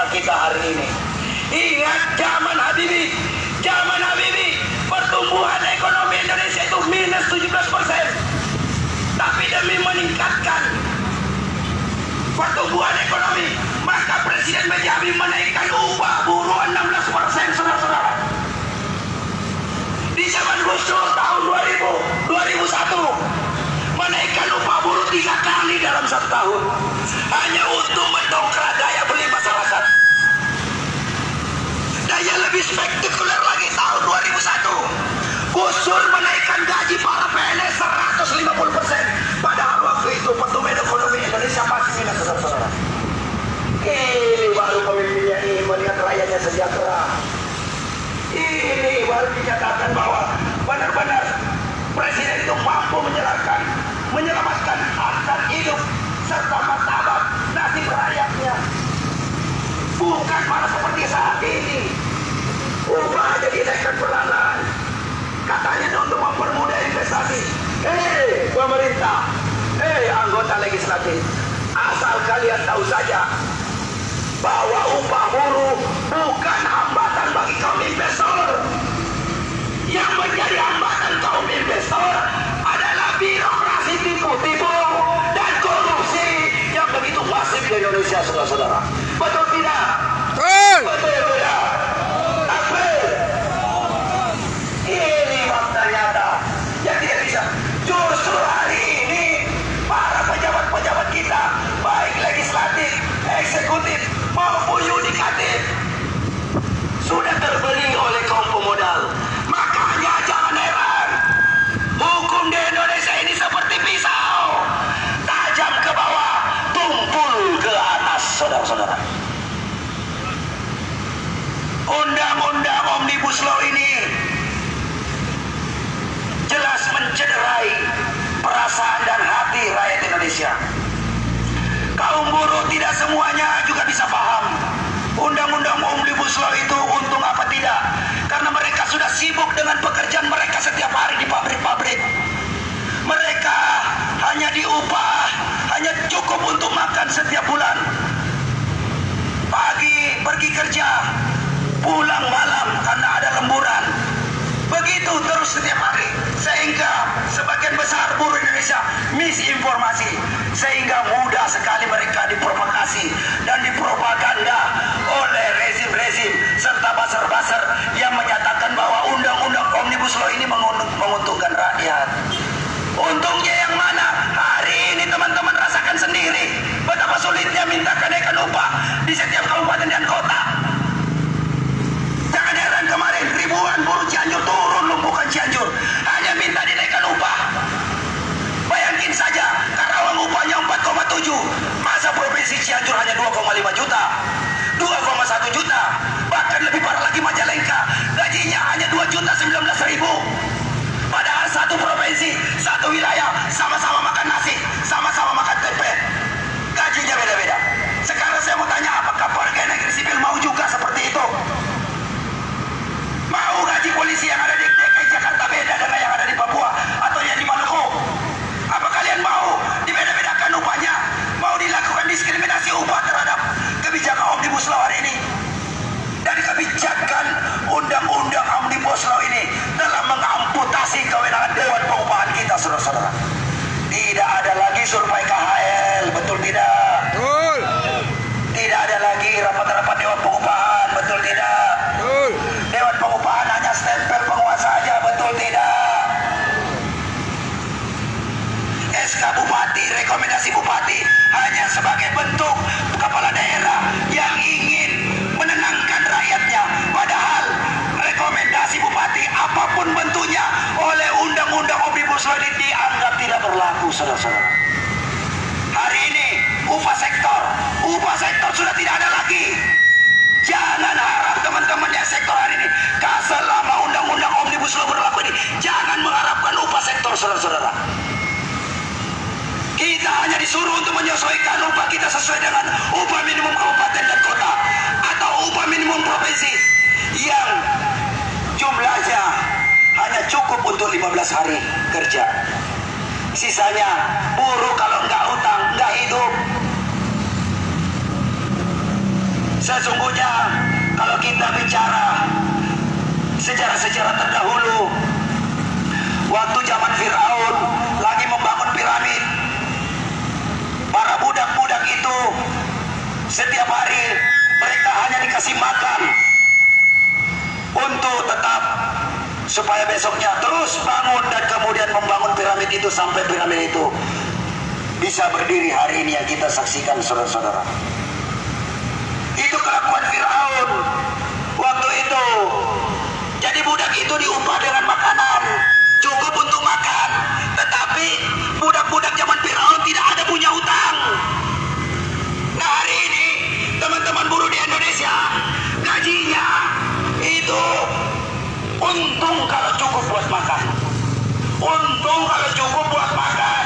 kita hari ini. Ingat zaman Habibie, pertumbuhan ekonomi Indonesia itu minus 17%. Tapi demi meningkatkan pertumbuhan ekonomi, maka Presiden B.J. Habibie menaikkan upah buruh 16%, saudara-saudara. Di zaman Gus Dur tahun 2001 menaikkan upah buruh 3 kali dalam 1 tahun, hanya untuk mendongkrak daya beli masyarakat. Dan yang lebih spektakuler lagi tahun 2001, Gus Dur menaikkan gaji para PNS 150%. Padahal waktu itu pertumbuhan ekonomi Indonesia masih minus, saudara-saudara. Ini baru pemimpinnya ini melihat rakyatnya sejahtera. Ini baru dinyatakan bahwa benar-benar Presiden itu mampu menyelamatkan harkat hidup serta martabat nasib rakyatnya. Bukan malah seperti saat ini. Upah aja dinaikkan perlahan. Katanya untuk mempermudah investasi. Pemerintah, anggota legislatif, asal kalian tahu saja bahwa upah buruh bukan hambatan bagi kaum investor. Yang menjadi hambatan kaum investor adalah birokrasi tipu-tipu dan korupsi yang begitu masif di Indonesia, saudara-saudara. Betul tidak? Betul tidak? Ini fakta nyata yang tidak bisa. Justru hari ini para pejabat-pejabat kita, baik legislatif, eksekutif maupun yudikatif, sudah terbeli oleh kaum pemodal. Makanya jangan heran, hukum di Indonesia ini seperti pisau, tajam ke bawah, tumpul ke atas, saudara-saudara. Undang-undang Omnibus Law ini jelas mencederai perasaan dan hati rakyat Indonesia. Kaum buruh tidak semuanya juga bisa paham undang-undang Omnibus Law itu untung apa tidak, karena mereka sudah sibuk dengan pekerjaan mereka setiap hari di pabrik-pabrik. Mereka hanya diupah, hanya cukup untuk makan setiap bulan. Pagi pergi kerja, pulang malam karena ada lemburan. Begitu terus setiap hari, sehingga sebagian besar buruh Indonesia misinformasi, sehingga mudah sekali mereka diprovokasi dan dipropaganda oleh rezim-rezim serta buzzer-buzzer yang menyatakan bahwa undang-undang Omnibus Law ini menguntungkan rakyat. Untungnya yang mana? Hari ini teman-teman rasakan sendiri betapa sulitnya minta kenaikan upah di setiap kabupaten dan kota. Jangan heran kemarin ribuan buruh Cianjur turun lumpuhkan Cianjur hanya minta dinaikkan upah. Bayangin saja, Karawang upahnya 4,7, masa provinsi Cianjur hanya 2,5 juta, 2,1 juta, bahkan lebih parah lagi Majalengka, gajinya hanya 2.019.000. Padahal satu provinsi, satu wilayah, sama-sama makan nasi, sama-sama makan tempe, gajinya beda-beda. Sekarang saya mau tanya, apakah pegawai negeri sipil mau juga seperti itu? Mau gaji polisi yang ada di DKI Jakarta beda dengan yang ada di Papua atau yang di Maluku? Apa kalian mau dibeda-bedakan upahnya? Mau dilakukan diskriminasi upah terhadap kebijakan Omnibus Law hari ini? Dan kebijakan undang-undang Omnibus Law ini telah mengamputasi kewenangan Dewan Pengupahan kita, saudara-saudara. Tidak ada lagi survei KHL, betul tidak? Betul. Tidak ada lagi rapat-rapat Dewan Pengupahan, betul tidak? Betul. Dewan Pengupahan hanya stempel penguasa saja, betul tidak? SK Bupati, rekomendasi Bupati hanya sebagai bentuk kepala daerah yang ingin menenangkan rakyatnya. Padahal rekomendasi Bupati apapun bentuknya oleh undang-undang Omnibus Law ini dianggap tidak berlaku, saudara-saudara. Hari ini upah sektor sudah tidak ada lagi. Jangan harap teman-teman yang sektor hari ini, selama undang-undang Omnibus Law berlaku ini, jangan mengharapkan upah sektor, saudara-saudara. Kita hanya disuruh untuk menyesuaikan upah kita sesuai dengan upah minimum kabupaten dan kota atau upah minimum provinsi yang jumlahnya hanya cukup untuk 15 hari kerja. Sisanya buruh kalau nggak utang nggak hidup. Sesungguhnya kalau kita bicara sejarah-sejarah terdahulu, waktu zaman Fir'aun lagi membangun piramid, para budak-budak itu setiap hari mereka hanya dikasih makan untuk tetap supaya besoknya terus bangun dan kemudian membangun piramid itu sampai piramid itu bisa berdiri hari ini yang kita saksikan, saudara-saudara. Itu kelakuan Fir'aun waktu itu. Jadi budak itu diupah dengan makanan, cukup untuk makan. Tetapi budak-budak zaman Fir'aun tidak ada punya utang. Nah, hari ini teman-teman buruh di Indonesia gajinya itu untung kalau cukup buat makan. Untung kalau cukup buat makan.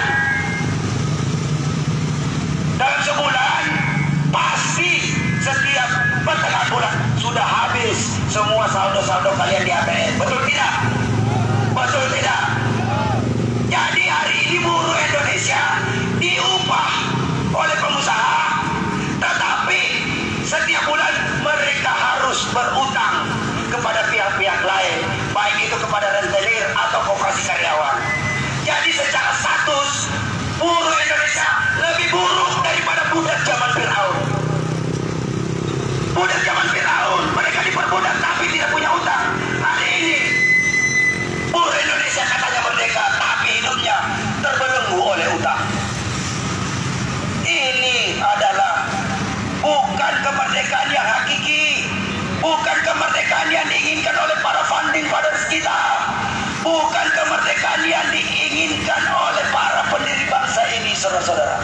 Dalam sebulan pasti setiap pertengahan bulan sudah habis semua saldo-saldo kalian di ATM. Betul tidak? Betul tidak? Jadi hari ini buruh Indonesia diupah oleh pengusaha, tetapi setiap bulan mereka harus berutang kepada pihak-pihak lain, baik itu kepada rentenir atau koperasi karyawan. Jadi secara status buruh Indonesia lebih buruk daripada budak zaman Fir'aun. Budak zaman Fir'aun, mereka diperbudak tapi tidak punya utang. Hari ini buruh Indonesia katanya merdeka, tapi hidupnya terbelenggu oleh utang. Ini adalah bukan kemerdekaan yang hakiki, bukan kemerdekaan yang diinginkan oleh para founding fathers kita, bukan kemerdekaan yang diinginkan oleh para pendiri bangsa ini, saudara-saudara.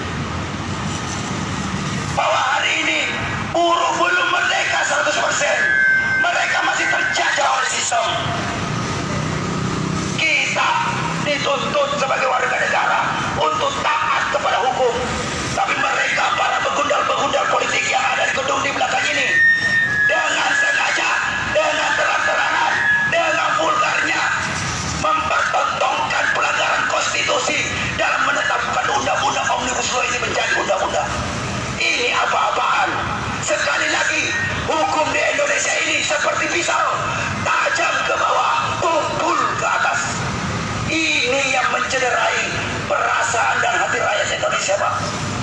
Bahwa hari ini buruh belum merdeka 100%. Mereka masih terjajah oleh sistem. Kita dituntut sebagai warga negara untuk taat kepada hukum. Tapi mereka, para begundal-begundal politik yang ada di gedung di belakang ini, dengan sengaja, dengan terang-terangan, dengan vulgarnya mempertontonkan pelanggaran konstitusi dalam menetapkan undang-undang Omnibus Law ini menjadi undang-undang. Ini apa-apaan? Sekali lagi, hukum di Indonesia ini seperti pisau, tajam ke bawah, tumpul ke atas. Ini yang mencederai perasaan dan hati rakyat Indonesia, Pak.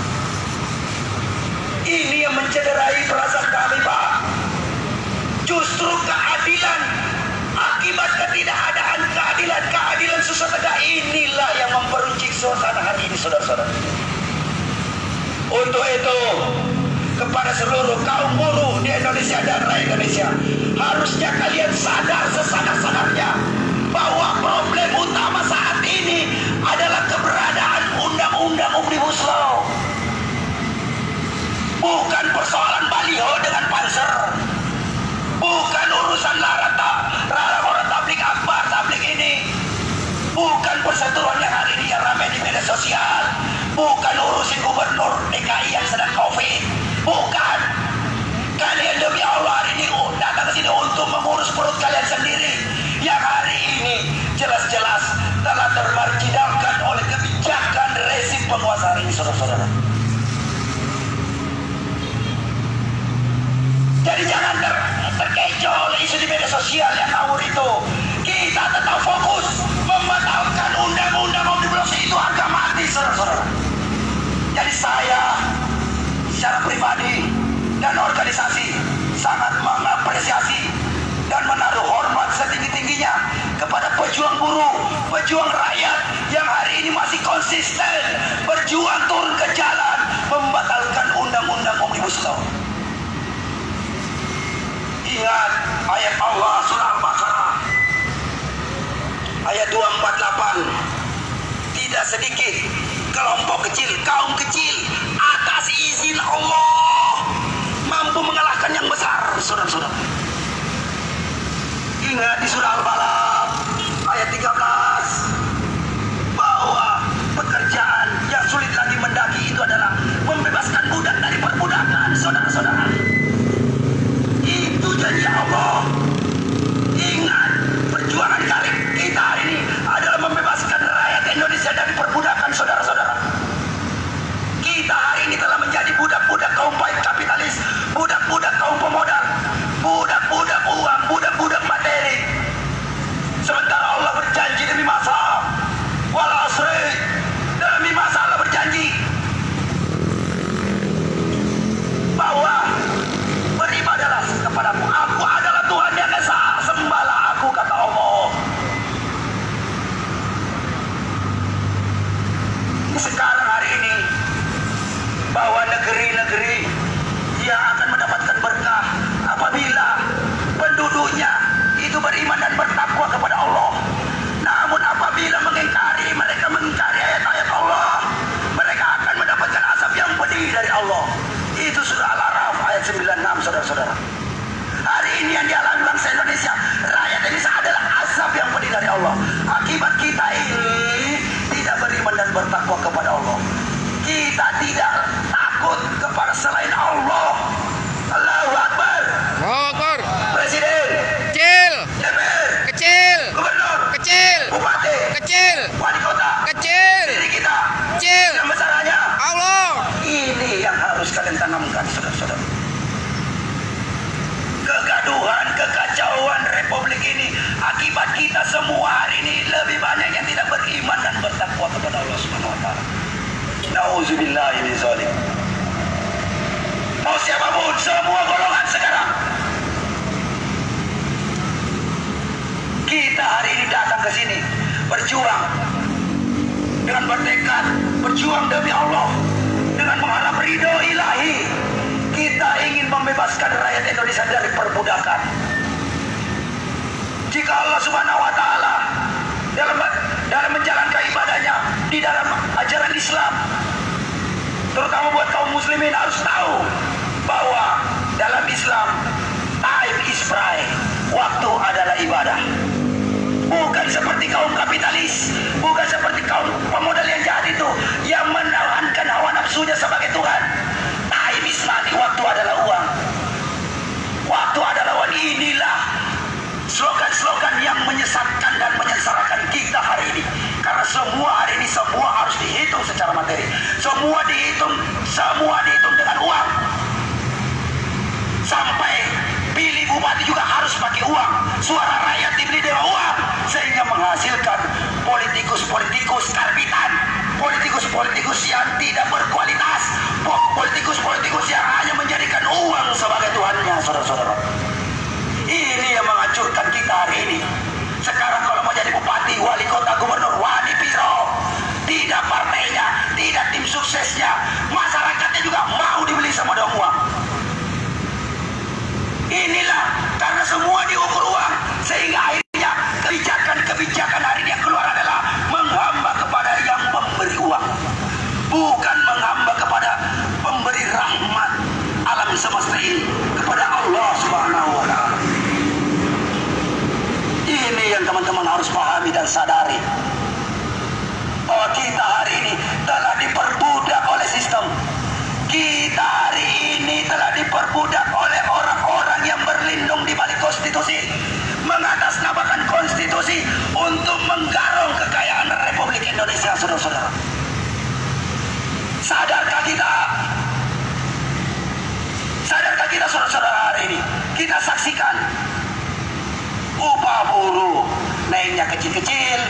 Ini yang mencederai perasaan kami, Pak. Justru keadilan, akibat ketidakadaan keadilan susah tegak inilah yang memperuncing suasana hari ini, saudara-saudara. Untuk itu, kepada seluruh kaum buruh di Indonesia dan rakyat Indonesia, harusnya kalian sadar sesadar-sadarnya bahwa problem utama saat ini adalah keberadaan undang-undang Omnibus Law. Bukan persoalan baliho dengan panser, bukan urusan larang orang tablik akbar, tablik ini, bukan perseteruan yang hari ini yang ramai di media sosial, bukan urusin gubernur DKI yang sedang COVID, bukan. Kalian demi Allah hari ini datang ke sini untuk mengurus perut kalian sendiri, yang hari ini jelas-jelas telah termarginalkan oleh kebijakan rezim penguasa hari ini, saudara-saudara. Jadi jangan terkecoh oleh isu di media sosial yang ngawur itu. Kita tetap fokus membatalkan undang-undang Omnibus Law itu harga mati, saudara-saudara. Jadi saya secara pribadi dan organisasi sangat mengapresiasi dan menaruh hormat setinggi-tingginya kepada pejuang buruh, pejuang rakyat yang hari ini masih konsisten berjuang turun ke jalan membatalkan undang-undang Omnibus Law. Ingat ayat Allah surah Al-Baqarah ayat 248. Tidak sedikit kelompok kecil, kaum kecil atas izin Allah mampu mengalahkan yang besar, saudara-saudara. Ingat di surah Al-Balad ayat 13 bahwa pekerjaan yang sulit lagi mendaki itu adalah membebaskan budak dari perbudakan, saudara-saudara. Itu janji Allah. Ingat, perjuangan kita hari ini adalah membebaskan rakyat Indonesia dari perbudakan, saudara-saudara. Kita negeri-negeri yang akan mendapatkan berkah apabila penduduknya itu beriman dan bertakwa kepada Allah. Namun apabila mereka mengingkari ayat-ayat Allah, mereka akan mendapatkan azab yang pedih dari Allah. Itu surah Al-A'raf ayat 96, saudara-saudara. Hari ini yang dialami bangsa Indonesia, rakyat Indonesia adalah azab yang pedih dari Allah. Akibat kita ini tidak beriman dan bertakwa kepada Allah. Kita tidak takut kepada selain Allah. Allahu Akbar. Allahu Akbar. Presiden Kecil. DPR Kecil. Gubernur Kecil. Bupati Kecil. Wali kota Kecil. diri kita Kecil. yang besarnya Allah. ini yang harus kalian tanamkan, saudara-saudara. Kegaduhan, kekacauan Republik ini akibat kita semua hari ini lebih banyak yang tidak beriman dan bertakwa kepada Allah Subhanahu wa taala. Nauzubillahi min dzalik. Mau siapapun, semua golongan sekarang. Kita hari ini datang ke sini berjuang dengan bertekad, berjuang demi Allah dengan mengharap ridho ilahi. Kita ingin membebaskan rakyat Indonesia dari perbudakan. Jika Allah Subhanahu wa taala dalam menjalankan ibadahnya di dalam ajaran Islam, terutama buat kaum muslimin harus tahu bahwa dalam Islam time is pray, waktu adalah ibadah. Bukan seperti kaum kapitalis, bukan seperti kaum pemodal yang jahat itu yang menahankan hawa nafsunya sebagai Tuhan. Time is money, waktu adalah uang. Waktu adalah uang. Inilah slogan-slogan yang menyesatkan dan menyengsarakan kita hari ini. Karena semua hari ini semua harus dihitung secara materi. Semua dihitung dengan uang. Sampai pilih bupati juga harus pakai uang. Suara rakyat dibeli dengan uang, sehingga menghasilkan politikus-politikus karbitan, politikus-politikus yang tidak berkualitas, politikus-politikus yang hanya menjadikan uang sebagai tuhannya, saudara-saudara. Ini yang menghancurkan kita hari ini. Sekarang kalau mau jadi bupati, wali kota, gubernur, wali piro, tidak partainya, tidak tim suksesnya, masyarakatnya juga mau dibeli sama dengan uang. Inilah karena semua diukur uang, sehingga akhirnya kebijakan-kebijakan hari ini yang keluar adalah menghamba kepada yang memberi uang, bukan menghamba kepada pemberi rahmat alam semesta ini, kepada Allah Subhanahu wa taala. Ini yang teman-teman harus pahami dan sadari, bahwa kita hari ini telah diperbudak oleh sistem. Kita hari ini telah diperbudak oleh orang-orang yang berlindung di balik konstitusi, mengatasnamakan konstitusi untuk menggarong kekayaan Republik Indonesia, saudara-saudara. Sadarkah kita? Sadarkah kita, saudara-saudara, hari ini? Kita saksikan upah buruh naiknya kecil-kecil,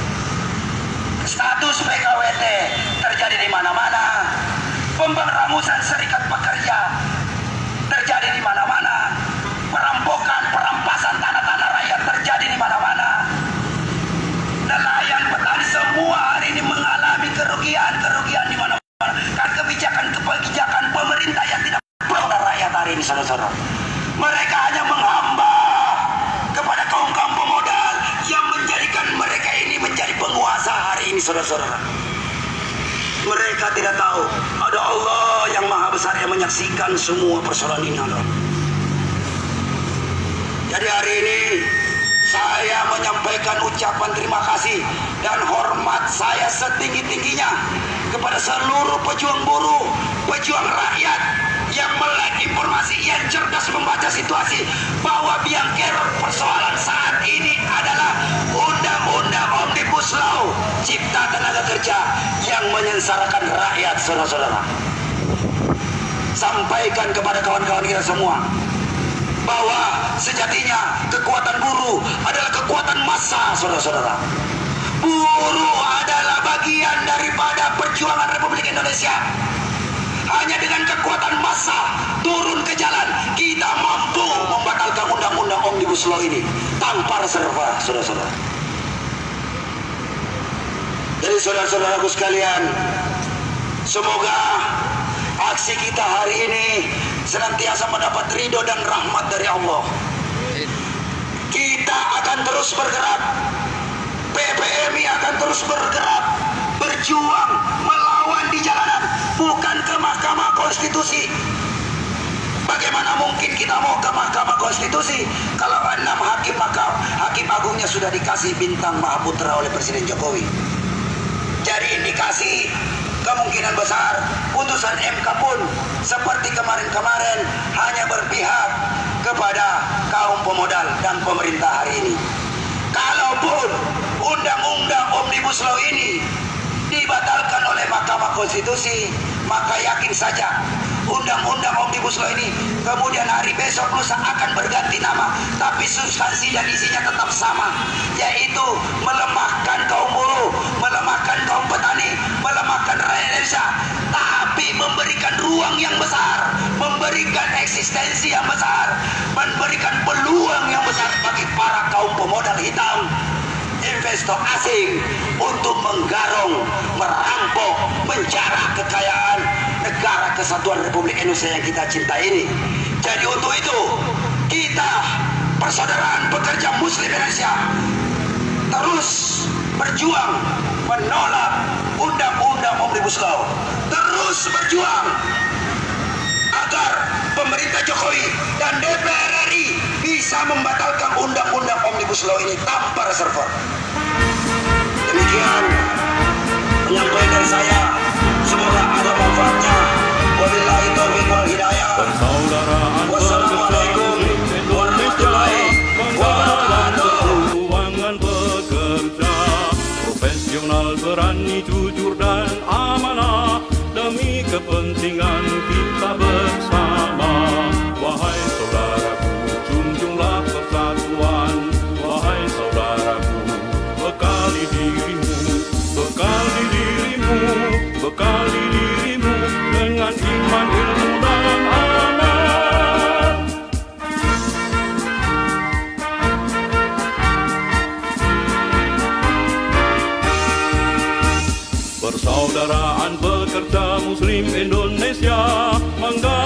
status PKWT terjadi di mana-mana, pemberangusan serikat pekerja terjadi di mana-mana, perampasan tanah-tanah rakyat terjadi di mana-mana. Nelayan, petani semua hari ini mengalami kerugian di mana-mana karena kebijakan pemerintah yang tidak pada rakyat hari ini, saudara-saudara. Mereka hanya menghamba kepada kaum-kaum pemodal yang menjadikan mereka ini menjadi penguasa hari ini, saudara-saudara. Mereka tidak tahu ada Allah yang maha besar yang menyaksikan semua persoalan ini. Jadi hari ini saya menyampaikan ucapan terima kasih dan hormat saya setinggi-tingginya kepada seluruh pejuang buruh, pejuang rakyat yang melek informasi, yang cerdas membaca situasi, bahwa biang kerok persoalan saat ini adalah Undang-Undang Omnibus Law Cipta Tenaga Kerja yang menyengsarakan rakyat, saudara-saudara. Sampaikan kepada kawan-kawan kita semua bahwa sejatinya kekuatan buruh adalah kekuatan massa, saudara-saudara. Buruh adalah bagian daripada perjuangan Republik Indonesia. Hanya dengan kekuatan massa turun ke jalan, kita mampu membatalkan undang-undang Omnibus Law ini tanpa reserva, saudara-saudara. Jadi saudara-saudaraku sekalian, semoga aksi kita hari ini senantiasa mendapat ridho dan rahmat dari Allah. Kita akan terus bergerak, PPMI akan terus bergerak, berjuang melawan di jalanan, bukan ke Mahkamah Konstitusi. Bagaimana mungkin kita mau ke Mahkamah Konstitusi kalau 6 hakim agungnya sudah dikasih bintang Mahaputra oleh Presiden Jokowi? Jadi indikasi kemungkinan besar putusan MK pun seperti kemarin-kemarin hanya berpihak kepada kaum pemodal dan pemerintah hari ini. Kalaupun undang-undang Omnibus Law ini dibatalkan oleh Mahkamah Konstitusi, maka yakin saja undang-undang Omnibus Law ini kemudian hari besok lusa akan berganti nama, tapi substansi dan isinya tetap sama, yaitu melemahkan kaum buruh, melemahkan kaum petani, melemahkan rakyat Indonesia, tapi memberikan ruang yang besar, memberikan eksistensi yang besar, memberikan peluang yang besar bagi para kaum pemodal hitam, investor asing untuk menggarong, merampok, menjarah kekayaan negara kesatuan Republik Indonesia yang kita cintai ini. Jadi untuk itu kita persaudaraan pekerja Muslim Indonesia terus berjuang menolak undang-undang Omnibus Law, terus berjuang agar pemerintah Jokowi dan DPR RI bisa membatalkan undang-undang Omnibus Law ini tanpa reservoir. Demikian penyampaian dari saya, semoga ada manfaatnya. Wabillahi taufiq wal hidayah. Wassalamualaikum warahmatullahi wabarakatuh. Ruangan pekerja profesional, berani, jujur dan amanah demi kepentingan kita bersama. Wahai saudaraku, junjunglah persatuan. Wahai saudaraku, bekali dirimu, bekali dirimu, bekali dirimu dengan iman, ilmu dan amal. Persaudaraan pekerja Muslim Indonesia